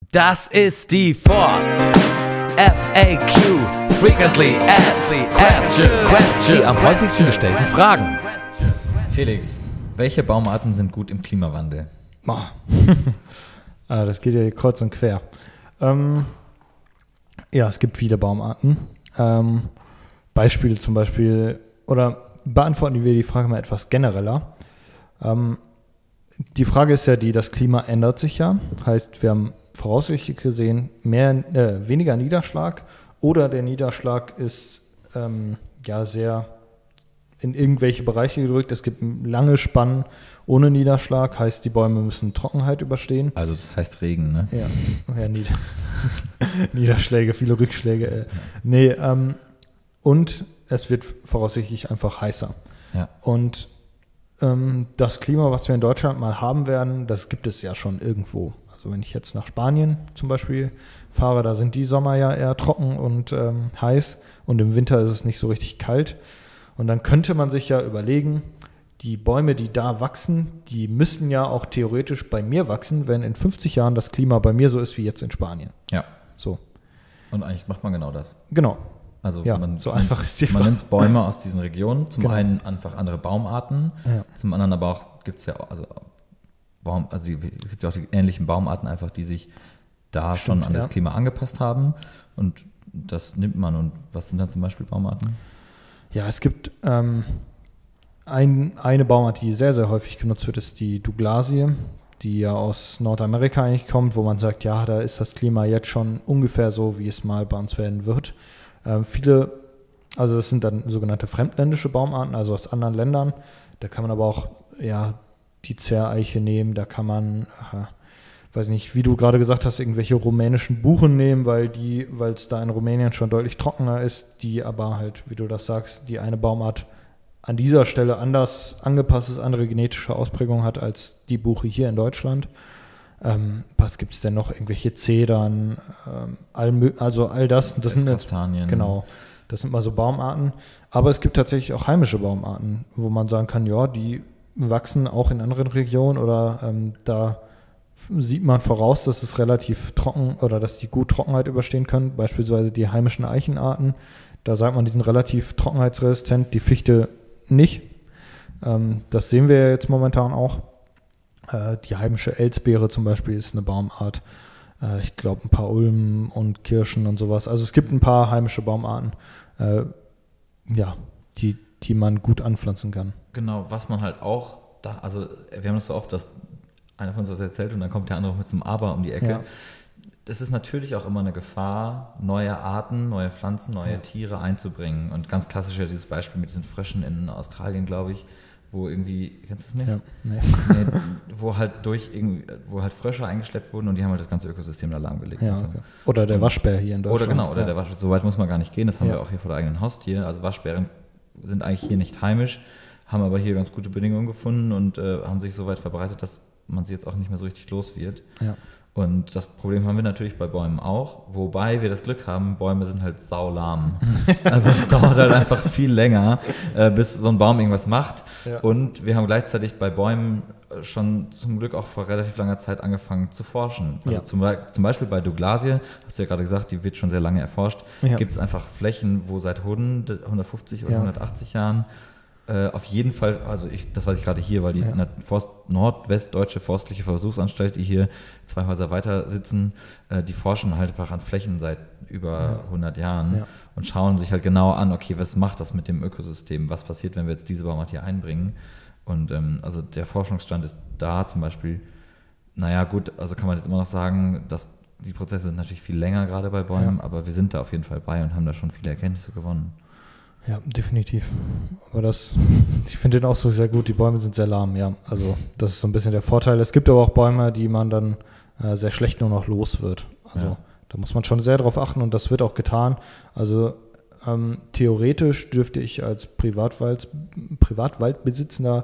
Das ist die Forst. FAQ. Frequently Asked Question. Die am häufigsten gestellten Fragen. Felix, welche Baumarten sind gut im Klimawandel? Das geht ja hier kreuz und quer. Ja, es gibt viele Baumarten. Beispiele zum Beispiel, oder beantworten wir die Frage mal etwas genereller. Die Frage ist ja die, das Klima ändert sich ja. Heißt, wir haben voraussichtlich gesehen weniger Niederschlag oder der Niederschlag ist sehr in irgendwelche Bereiche gedrückt. Es gibt lange Spannen ohne Niederschlag, heißt, die Bäume müssen Trockenheit überstehen. Also das heißt Regen, ne? Ja, Niederschläge, viele Rückschläge. Nee, und es wird voraussichtlich einfach heißer. Ja. Und das Klima, was wir in Deutschland mal haben werden, das gibt es ja schon irgendwo. Also wenn ich jetzt nach Spanien zum Beispiel fahre, da sind die Sommer ja eher trocken und heiß und im Winter ist es nicht so richtig kalt. Und dann könnte man sich ja überlegen, die Bäume, die da wachsen, die müssten ja auch theoretisch bei mir wachsen, wenn in 50 Jahren das Klima bei mir so ist wie jetzt in Spanien. Ja. So. Und eigentlich macht man genau das. Genau. Also Ja, so einfach ist die Frage. Man nimmt Bäume aus diesen Regionen, zum Genau. einen einfach andere Baumarten, Ja. zum anderen aber auch gibt es ja es gibt ja auch die ähnlichen Baumarten einfach, die sich da Stimmt, schon an ja. das Klima angepasst haben und das nimmt man. Und was sind dann zum Beispiel Baumarten? Ja, es gibt eine Baumart, die sehr, sehr häufig genutzt wird, ist die Douglasie, die ja aus Nordamerika eigentlich kommt, wo man sagt, ja, da ist das Klima jetzt schon ungefähr so, wie es mal bei uns werden wird. Also das sind dann sogenannte fremdländische Baumarten, also aus anderen Ländern. Da kann man aber auch die Zerreiche nehmen, da kann man, weiß nicht, wie du gerade gesagt hast, irgendwelche rumänischen Buchen nehmen, weil es da in Rumänien schon deutlich trockener ist, die aber halt, wie du das sagst, die eine Baumart an dieser Stelle anders angepasst ist, andere genetische Ausprägung hat als die Buche hier in Deutschland. Was gibt es denn noch? Irgendwelche Zedern, also all das. Das sind jetzt, Kastanien. genau, das sind mal so Baumarten. Aber es gibt tatsächlich auch heimische Baumarten, wo man sagen kann, ja, die wachsen auch in anderen Regionen oder da sieht man voraus, dass es relativ trocken oder dass die gut Trockenheit überstehen können. Beispielsweise die heimischen Eichenarten. Da sagt man, die sind relativ trockenheitsresistent, die Fichte nicht. Das sehen wir ja jetzt momentan auch. Die heimische Elsbeere zum Beispiel ist eine Baumart. Ich glaube, ein paar Ulmen und Kirschen und sowas. Also es gibt ein paar heimische Baumarten, die man gut anpflanzen kann. Genau, was man halt auch also wir haben das so oft, dass einer von uns was erzählt und dann kommt der andere mit so einem Aber um die Ecke. Ja. Das ist natürlich auch immer eine Gefahr, neue Arten, neue Pflanzen, neue Tiere einzubringen. Und ganz klassisch ja dieses Beispiel mit diesen Fröschen in Australien, glaube ich, wo irgendwie, kennst du das nicht? Ja, nee. Nee, wo halt Frösche eingeschleppt wurden und die haben halt das ganze Ökosystem da lahmgelegt. Ja, okay. Oder der Waschbär hier in Deutschland. Oder der Waschbär. So weit muss man gar nicht gehen, das haben wir auch hier vor der eigenen Haustür. Also Waschbären sind eigentlich hier nicht heimisch, haben aber hier ganz gute Bedingungen gefunden und haben sich so weit verbreitet, dass man sie jetzt auch nicht mehr so richtig los wird. Ja. Und das Problem haben wir natürlich bei Bäumen auch, wobei wir das Glück haben, Bäume sind halt saulahm. Also es dauert halt einfach viel länger, bis so ein Baum irgendwas macht. Ja. Und wir haben gleichzeitig bei Bäumen schon zum Glück auch vor relativ langer Zeit angefangen zu forschen. Also zum Beispiel bei Douglasie, hast du ja gerade gesagt, die wird schon sehr lange erforscht, gibt es einfach Flächen, wo seit 150 oder 180 Jahren auf jeden Fall, also das weiß ich gerade hier, weil die Nordwestdeutsche Forstliche Versuchsanstalt, die hier 2 Häuser weiter sitzen, die forschen halt einfach an Flächen seit über 100 Jahren und schauen sich halt genau an, okay, was macht das mit dem Ökosystem, was passiert, wenn wir jetzt diese Baumart hier einbringen. Und also der Forschungsstand ist da zum Beispiel, naja gut, also kann man jetzt immer noch sagen, dass die Prozesse sind natürlich viel länger gerade bei Bäumen, aber wir sind da auf jeden Fall bei und haben da schon viele Erkenntnisse gewonnen. Ja, definitiv. Aber ich finde den Ausdruck sehr gut, die Bäume sind sehr lahm, ja. Also das ist so ein bisschen der Vorteil. Es gibt aber auch Bäume, die man dann sehr schlecht nur noch los wird. Also da muss man schon sehr drauf achten und das wird auch getan. Also theoretisch dürfte ich als Privatwaldbesitzender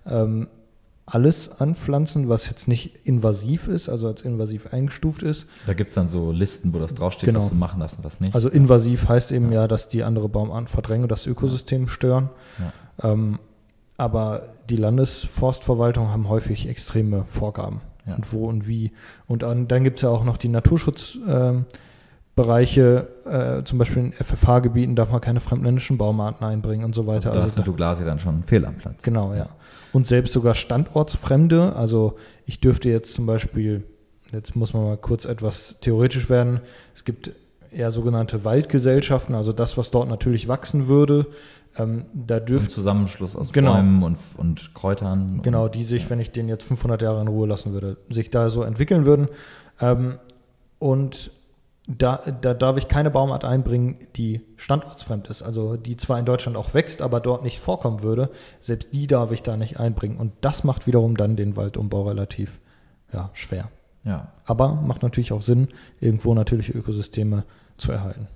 alles anpflanzen, was jetzt nicht invasiv ist, also als invasiv eingestuft ist. Da gibt es dann so Listen, wo das draufsteht, Genau. was du machen darfst und was nicht. Also invasiv heißt eben dass die andere Baumarten verdrängen und das Ökosystem stören. Ja. Aber die Landesforstverwaltung haben häufig extreme Vorgaben. und wo und wie. Und dann gibt es ja auch noch die Naturschutzbereiche, zum Beispiel in FFH-Gebieten darf man keine fremdländischen Baumarten einbringen und so weiter. Also da ist eine Douglasie dann schon fehl am Platz. Genau, ja. Und selbst sogar standortsfremde, also ich dürfte jetzt zum Beispiel, jetzt muss man mal kurz etwas theoretisch werden, es gibt eher sogenannte Waldgesellschaften, also das, was dort natürlich wachsen würde, da dürfte... Zum Zusammenschluss aus Bäumen und Kräutern. Genau, die sich, wenn ich den jetzt 500 Jahre in Ruhe lassen würde, sich da so entwickeln würden. Und da darf ich keine Baumart einbringen, die standortsfremd ist, also die zwar in Deutschland auch wächst, aber dort nicht vorkommen würde, selbst die darf ich da nicht einbringen. Und das macht wiederum dann den Waldumbau relativ schwer. Ja. Aber macht natürlich auch Sinn, irgendwo natürliche Ökosysteme zu erhalten.